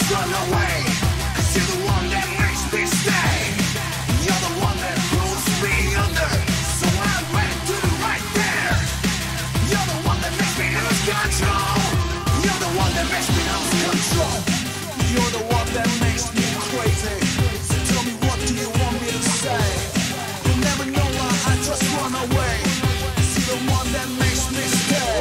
run away, 'cause you're the one that makes me stay. You're the one that pulls me under, so I'm ready to do right there. You're the one that makes me lose control. You're the one that makes me lose control. You're the one that makes me crazy. So tell me, what do you want me to say? You'll never know why I just run away, 'cause you're the one that makes me stay.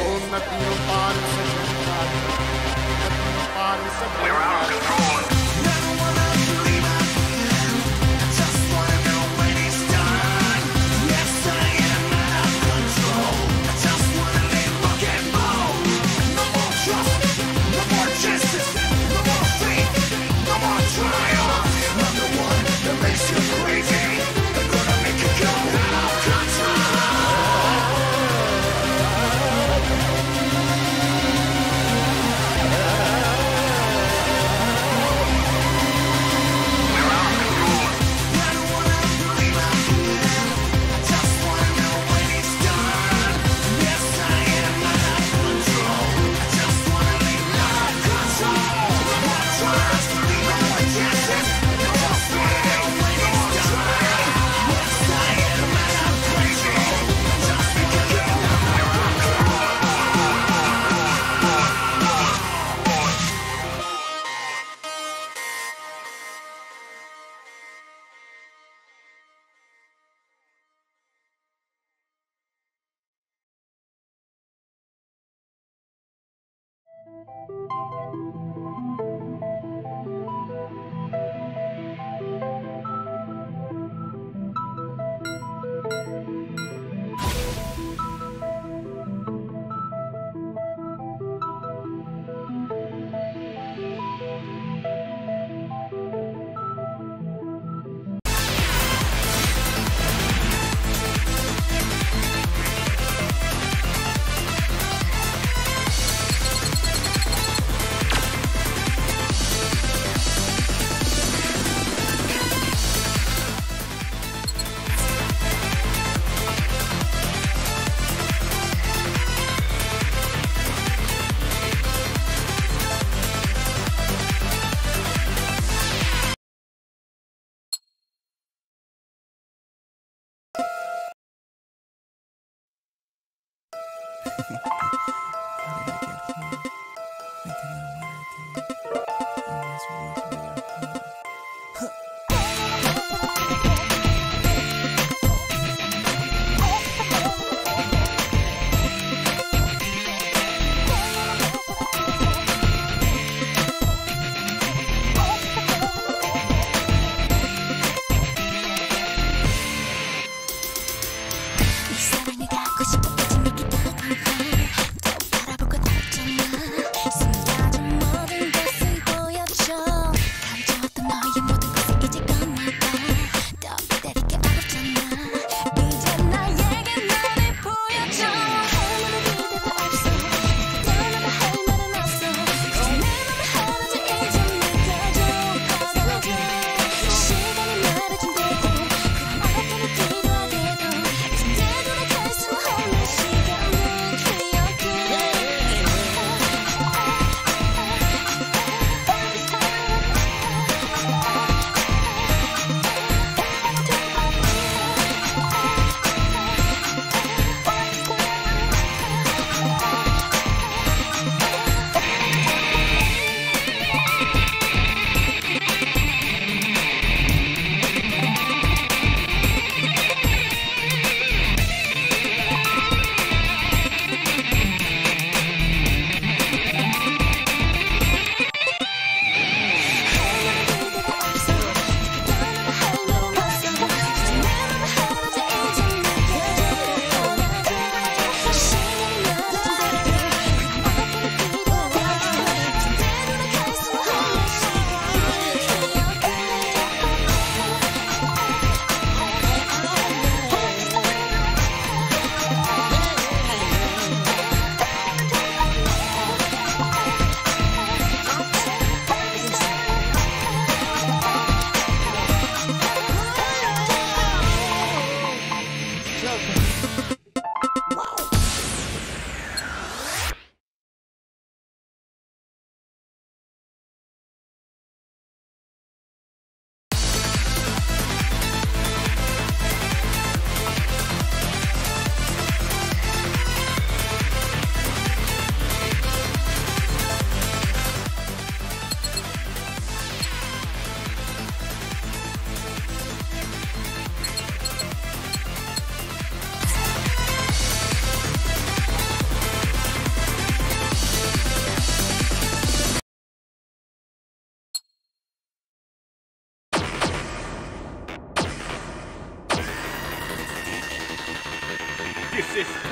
We're out of control. Never wanna believe I can. I just wanna know when it's done. Yes, I am out of control. I just wanna live rock and roll. No more trust, no more chances, no more faith, no more triumph. I'm the one that makes you crazy. I'm gonna make you go out of control. 사랑을 갖고 싶어진 네 기다려 또 바라보고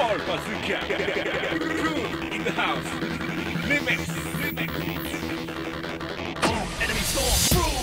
Power Bazooka. Crew in the house. Remix. Enemy storm through.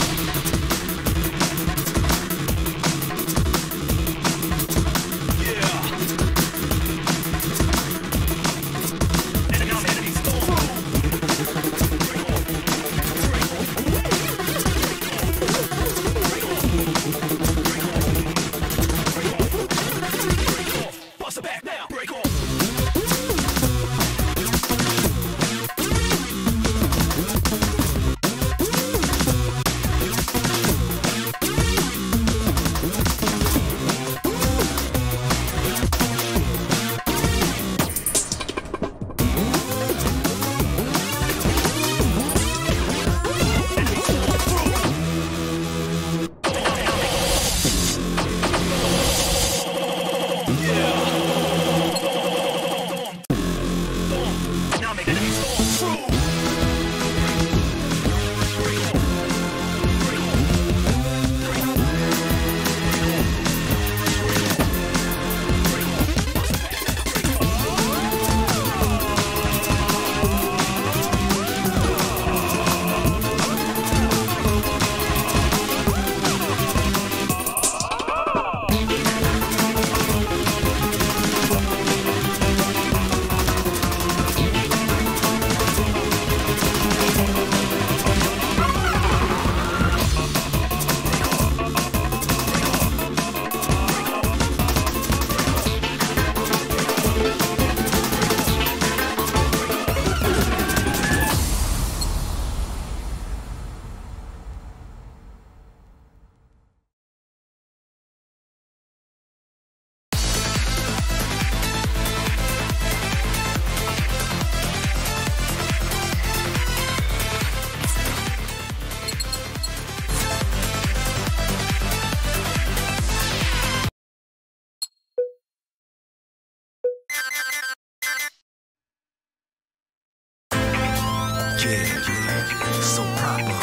Yeah, so proper.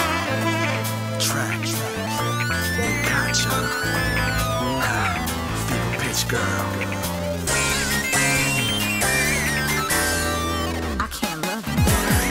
Track, gotcha. Fever pitch girl. I can't love you.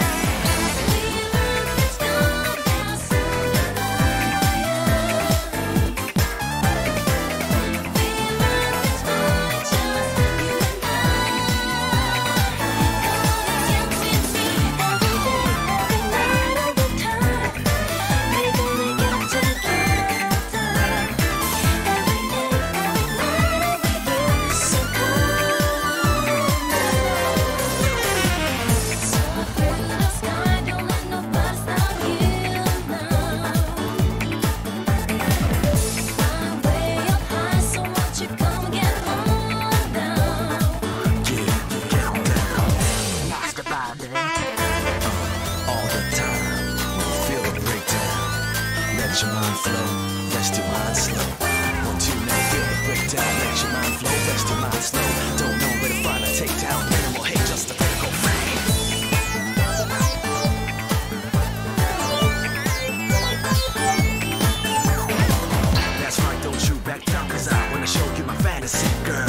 Let your mind flow, rest your mind slow. 1, 2, now feel the breakdown. Let your mind flow, rest your mind slow. Don't know where to find a takedown. Minimal hate, just a physical frame. That's right, don't you back down, cause I wanna show you my fantasy, girl.